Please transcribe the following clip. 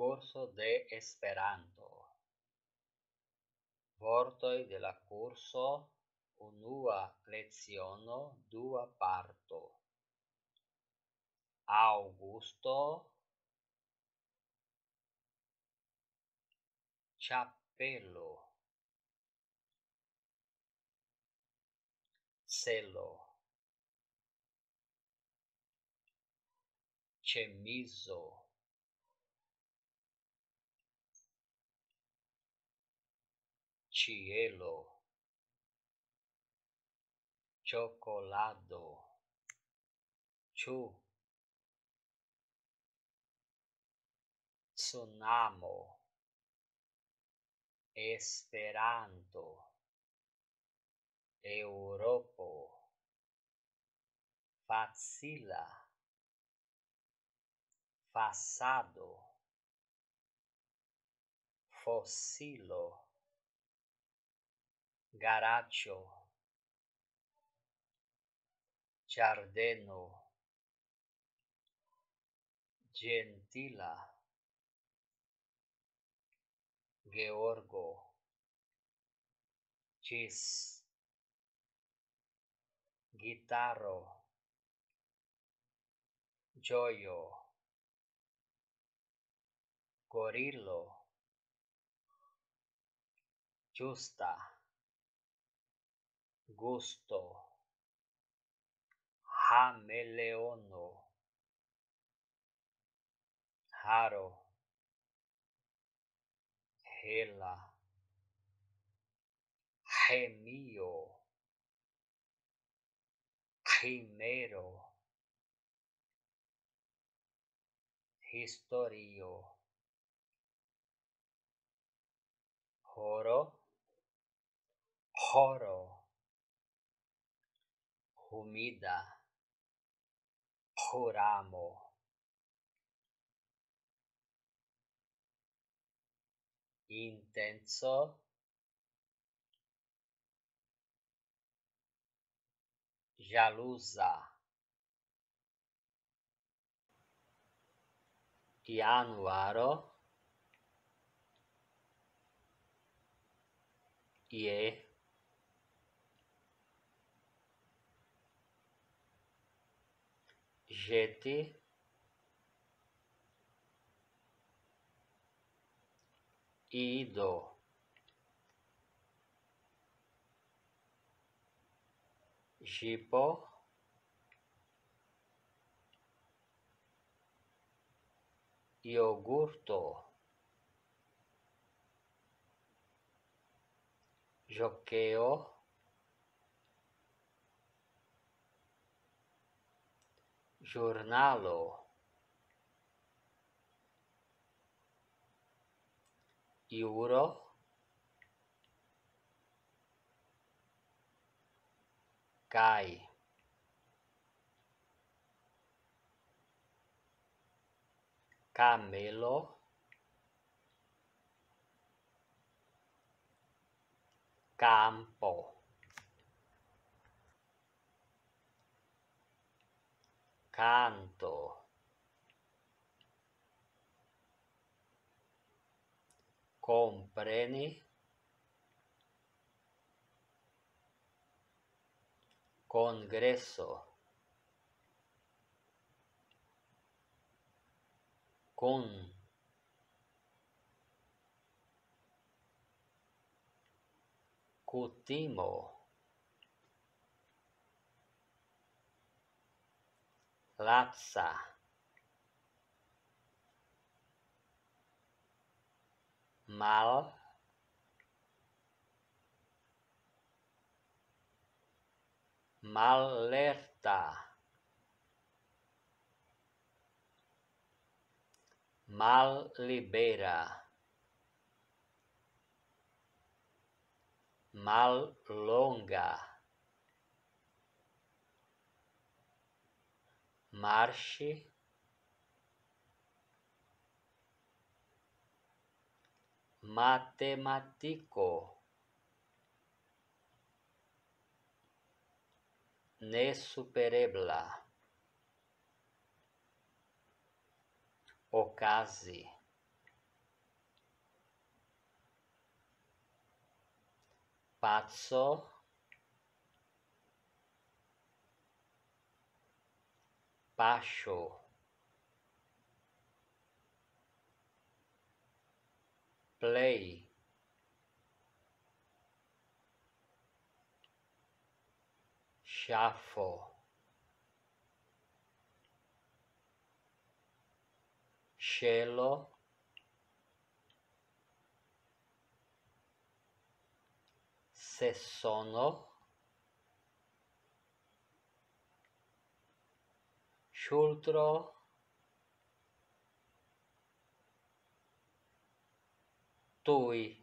Curso de Esperanto. Vortoj de la curso, unua leciono, dua parto. Aŭgusto, ĉapelo, celo, ĉemizo, ĉielo, ĉokolado. Ĉu tsunamo, Esperanto, Eŭropo, facila, fasado, fosilo, garaĉo, ĝardeno, ĝentila, Georgo, ĝis, gitaro, ĝojo, gorilo, ĝusta, gusto, ĥameleono, haro, hela, ĥemio, ĥimero, historio, horo, ĥoro, humida, ĥuramo, intenco, ĵaluza, januaro, je, ĵeti, ido, ŝipo, jogurto, ĵokeo, ĵurnalo, juro, kaj kamelo, campo, canto, kompreni, kongreso, kun, kutimo, laca, mal, mallerta, mallibera, mallonga, marŝi, matematiko, nesuperebla, okazi, pazzo, pascio, play, sciaffo, scelo, se sono, sciultro, tui.